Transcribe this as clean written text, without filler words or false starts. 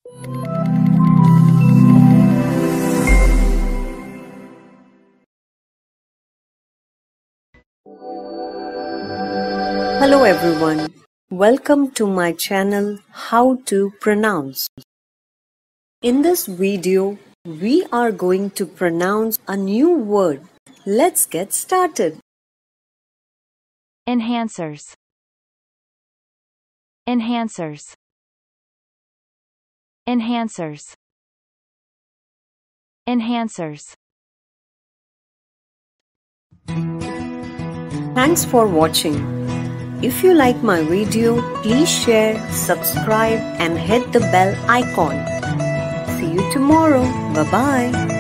Hello everyone, welcome to my channel How to Pronounce. In this video, we are going to pronounce a new word. Let's get started. Enhancers. Enhancers. Enhancers. Enhancers. Thanks for watching. If you like my video, please share, subscribe and hit the bell icon. See you tomorrow. Bye-bye.